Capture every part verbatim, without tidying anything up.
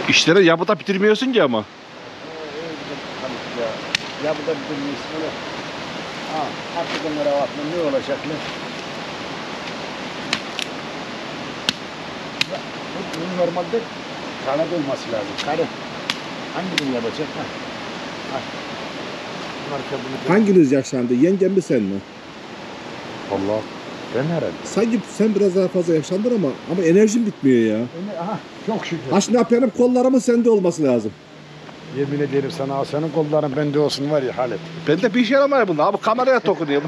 İşleri yapıda bitirmiyorsun ki ama. Ya, yapıda bitirmiyorsun öyle. Ha, artık onlara bakma ne olacaklar? Bu normalde kanat olması lazım. Kare. Hangi yapacak? Ha. Ha. Hanginiz yaşlandı? Yengem mi sen mi? Allah. Ben herhalde. Sanki sen biraz daha fazla yaşlandın ama ama enerjin bitmiyor ya. Aha, çok şükür. Ha şimdi benim kollarımın sende olması lazım. Yemin ederim sana, senin kolların bende olsun var ya Halit. Ben de bir şey yaramıyor bunda. Abi kameraya dokunuyor.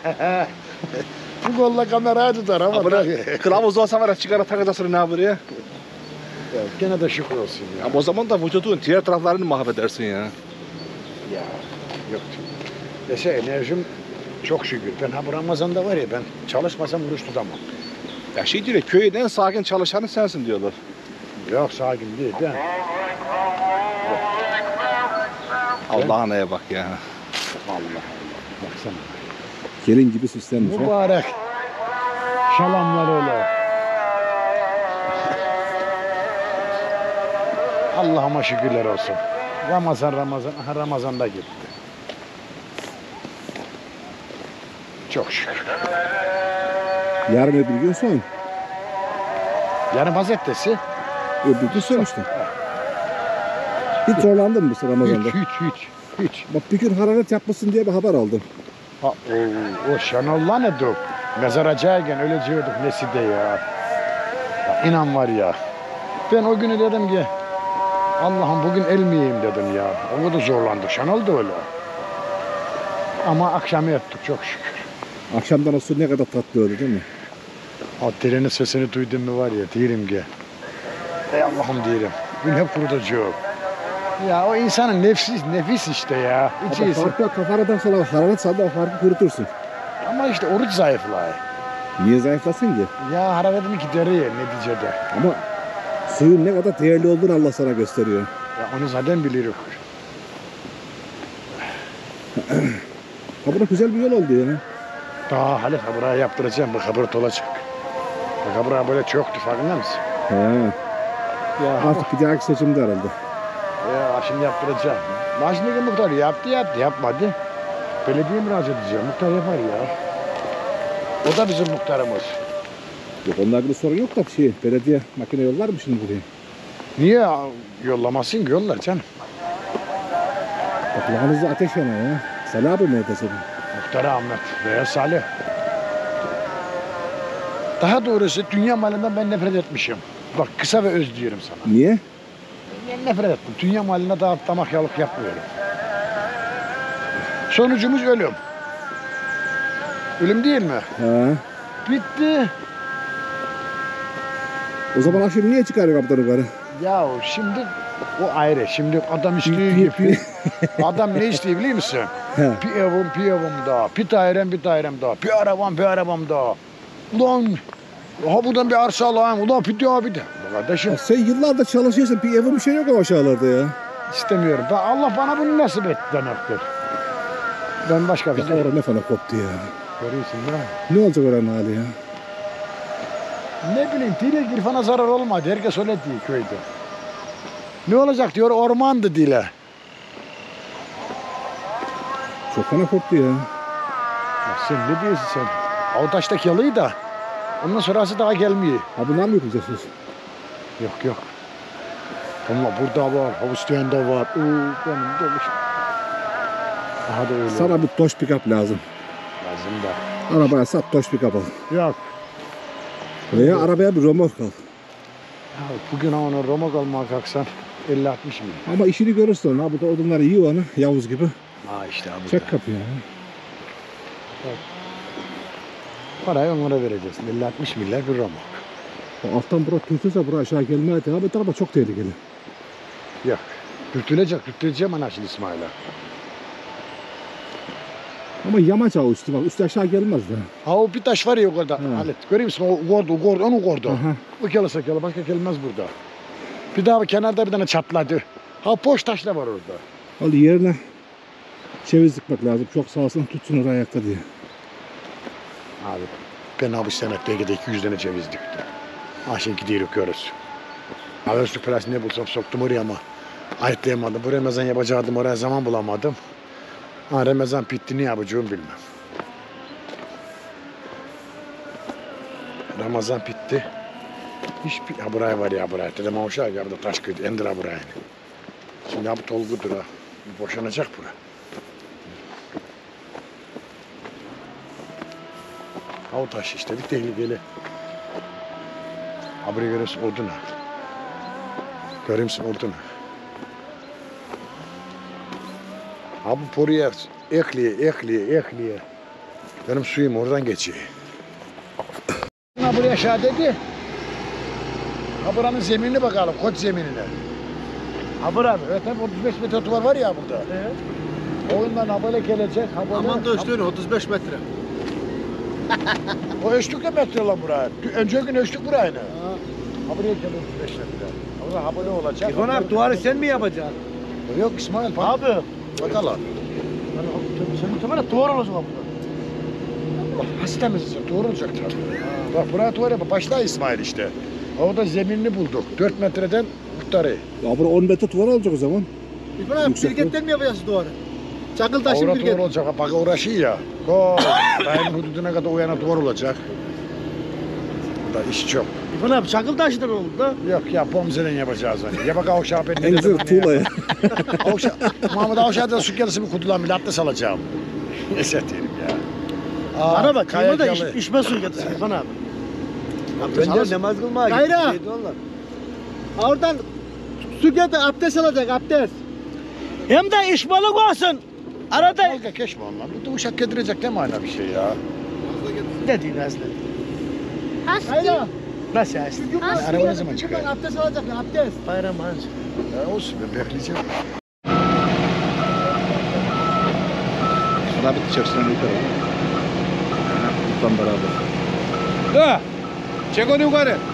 Bu kolla kamerayı tutar ama. Abi kılavuz olsa var ya sigara takacasını ne yapıyor ya? Ya, gene de şükür olsun ya. Ama o zaman da vücudun diğer taraflarını mahvedersin ya. Ya yok. Dese enerjim çok şükür. Ben ha bu Ramazan'da var ya ben çalışmasam oruç tutamam. Ya şey diyor, köyün en sakin çalışanı sensin diyorlar. Yok sakin değil ben. Allah'a neye bak ya. Allah Allah. Baksana. Gelin gibi süslenmiş ha. Mübarek. Şalamlar öyle. Allah'ıma şükürler olsun. Ramazan Ramazan, aha Ramazan'da gitti. Çok şükür. Yarın öbür gün son. Yarın pazartesi. Öbür gün son işte. Hiç zorlandın mı bu Ramazan'da? Hiç, hiç, hiç, hiç. Bak bir gün hararet yapmışsın diye bir haber aldım. Ha, o, o Şenol'la ne dök? Mezara caygın öyle diyorduk Nesi'de ya. Ya. İnan var ya. Ben o günü dedim ki Allah'ım bugün elmeyeyim dedim ya. O kadar zorlandık. Şenol da öyle. Ama akşam yattık çok şükür. Akşamdan o su ne kadar tatlı oldu değil mi? O trenin sesini duydum mu var ya diyelim ki. Ey Allah'ım diyelim. Gün hep kurutacağım. Ya o insanın nefis, nefis işte ya. İçi Ama iyisi. farklı kafaradan sonra hararet saldı o farkı kurutursun. Ama işte oruç zayıflar. Niye zayıflasın ki? Ya hararetimi gideriyor neticede. Ama suyun ne kadar değerli olduğunu Allah sana gösteriyor. Ya onu zaten biliyoruz. Ha bura güzel bir yol oldu ya. Daha Halit ha buraya yaptıracağım. Bak habur olacak. Bak buraya böyle çoktu farkında mısın? He. Ya, Artık bir dahaki seçimde herhalde. ya şimdi yaptıracağım. Başındaki muhtar yaptı yaptı yapmadı. Belediye müracaat edeceğim. Muhtar yapar ya. O da bizim muhtarımız. Yok onlarda bir sorun yok da şey, belediye makine yollar mı şimdi buraya? Niye yollamasın ki yollar canım? Bak lağınızda ateş yanıyor ya. Salih abi nerede senin? Muhtar Ahmet veya Salih. Daha doğrusu dünya malından ben nefret etmişim. Bak kısa ve öz diyorum sana. Niye? Ben nefret ettim. Dünya malına daha damak yalık yapmıyorum. Sonucumuz ölüm. Ölüm değil mi? He. Bitti. O zaman akşam niye çıkarıyor kapıdan yukarı? Ya şimdi o ayrı. Şimdi adam istiyor ki adam ne istiyor biliyor musun? He. Bir evim, bir evim daha. Bir dairem, bir dairem daha. Bir arabam, bir arabam daha. Ulan ha buradan bir arsa alayım. Ulan bir daha bir de. Kardeşim Ya sen yıllardır çalışıyorsun, bir evin bir şey yok o aşağılarda ya. istemiyorum. Ben, Allah bana bunu nasip etti demektir. Ben başka bir Ya şey. orada ne falan koptu ya. Görüyorsun değil mi? Ne olacak oranın hali ya? Ne bileyim dile girfana zarar olmadı. Herkes öyle diyor köyde. Ne olacak diyor ormandı dile. Çok fena koptu ya. Ya sen ne diyorsun sen? Avdaş'taki yalıyı da ondan sonrası daha gelmiyor. Ha bunlar mı yapacaksınız? Yok yok. Ama burada var, Havustiyan'da var. Oo, benim de daha da öyle. Sana bir Dodge pick-up lazım. Lazım da. Arabaya sat Dodge pick-up al. Yok. Veya arabaya bir remork al. Ya bugün onu Roma kalmaya kalksan elli altmış milyon. Ama işini görürsün. Ha burada odunları yiyor onu. Yavuz gibi. Ha işte abi. Çek kapıyı ya. Parayı onlara vereceksin. elli altmış milyar bir Roma. O alttan bura türtürse buraya aşağı gelmeye devam eder ama çok tehlikeli. Yok. Dürtülecek, dürtüleceğim anasını İsmail'e. Ama yamaç ağı üstü var. Üstü aşağı gelmez de. Ha o bir taş var ya orada. Hı. Halit. Görüyor musun? O gordu, o gordu, onu gordu. Aha. O gelirse gelir, başka gelmez burada. Bir daha kenarda bir tane çatladı. Ha boş taşla var orada. Al yerine ceviz dikmek lazım. Çok sağsın tutsun oraya ayakta diye. Abi ben abi senette iki yüz tane ceviz diktim. Ha şimdi gidiyoruz görürüz. Ağustos parası ne bulsam soktum oraya ama ayıtlayamadım. Bu Ramazan yapacaktım, oraya zaman bulamadım. Ha, Ramazan bitti, ne yapacağımı bilmem. Ramazan bitti. Hiçbir... Ha buraya var ya buraya. Dedim ha uşağı ya burada taş kıydı. Endir ha buraya. Şimdi ha bu tolgudur ha. Bir boşanacak bura. Ha o taş işte bir tehlikeli. Ha buraya görüyorsun odun ha. Görüyor musun odun ha. Ha bu poruya ekliye ekliye ekliye. Benim suyum oradan geçiyor. Ha buraya aşağı dedi. Ha buranın zeminine bakalım, koç zeminine. Ha bura mı? Evet tabi otuz beş metre duvar var ya burada. Evet. Oyundan ha böyle gelecek, ha böyle... Aman da ölçtüğün otuz beş metre. O ölçtük de metre lan buraya. Önceki gün ölçtük burayı. Ha. Ha buraya gel otuz beş metre. Orada ha böyle olacak. İrfan abi duvarı sen mi yapacaksın? Yok İsmail bak. Abi. Bakalım. Sen bu sefer duvar olacak abi. Bak hasta mısın? Doğru olacak tabii. Bak buraya duvar yap. Başla İsmail işte. Orada zeminini bulduk. dört metreden muhtarı. Ya bura on metre duvar olacak o zaman. İrfan abi Yüksek biriketten mi yapacaksın duvarı? Çakıl taşın Orada birket. duvar olacak. Bak uğraşıyor ya. Koy. Dayının hududuna kadar o yana duvar olacak. Da iş çok. İrfan abi çakıl taşından oldu da. Yok ya pomzeden yapacağız onu. Ya bak Avşa ben En güzel tuğla ya. Avşa, Mahmut Avşa'da su gelisi bir kutulan bir latte salacağım. Ne satayım ya. Aa, Bana bak kıyma da iş, kayakalı. işme suyu getirsin İrfan abi. Ben de- namaz kılmaya Gayra. Oradan su getir abdest alacak abdest. Hem de işmalık olsun. Arada Dalga geçme onunla. Bu da uşak getirecek değil mi hala bir şey ya? ne diyeyim Aslı? Gayra. Nasıl ya? Araba ne zaman çıkıyor? Abdest alacak ya abdest. Bayram ağacı. Ya olsun ben bekleyeceğim. Şuna bir çeksin yukarı. Lütfen beraber. Ha! Çek onu yukarı.